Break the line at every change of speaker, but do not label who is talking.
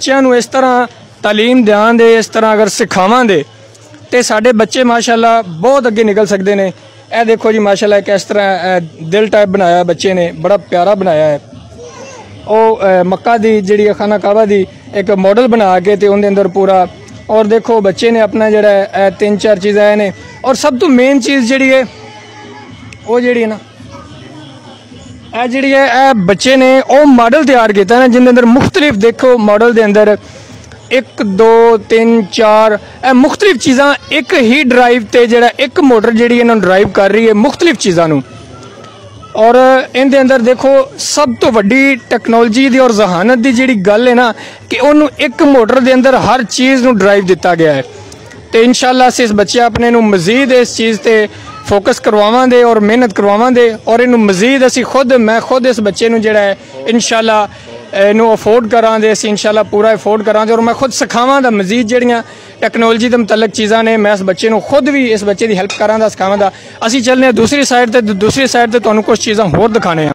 बच्चों नूं इस तरह तालीम देंगे, इस तरह अगर सिखावांगे तो साडे बच्चे माशाअल्लाह बहुत अगे निकल सकते हैं। यह देखो जी माशाअल्लाह किस तरह दिल टाइप बनाया बच्चे ने, बड़ा प्यारा बनाया है। वो मक्का दी जी खाना काबा दी एक मॉडल बना के तो उनके अंदर पूरा, और देखो बच्चे ने अपना जड़ा 3-4 चीज़ां ने। और सब तो मेन चीज़ जी है वो जी ना यह जी है बच्चे ने वो मॉडल तैयार किया ना जिनके अंदर मुख्तलिफ, देखो मॉडल के अंदर 1 2 3 4 मुख्तलिफ चीज़ां एक ही ड्राइव ते जड़ा एक मोटर जी इन्होंने ड्राइव कर रही है मुख्तलिफ चीज़ों। और इनके अंदर देखो सब तो वड्डी टैक्नोलॉजी दी और जहानत दी जी गल है ना कि उन्होंने एक मोटर के अंदर हर चीज़ नूं ड्राइव दिता गया है। तो इंशाअल्लाह असीं इस बच्चे अपने नूं मजीद इस चीज़ ते फोकस करवावांगे और मेहनत करवावांगे। और इनू मजीद असीं मैं खुद इस बच्चे नूं जिहड़ा है इंशाअल्लाह इनू अफोर्ड करांगे, असीं इंशाअल्लाह पूरा अफोर्ड करांगे। और मैं खुद सिखावांगा मजीद जिहड़ियां टैक्नोलॉजी के मुतलक चीज़ां ने, मैं इस बच्चे नूं खुद भी इस बच्चे की हेल्प करांगा, सिखावांगा। असीं चलने दूसरी साइड ते, दूसरी साइड ते तुहानूं कुछ चीज़ां होर दिखाने।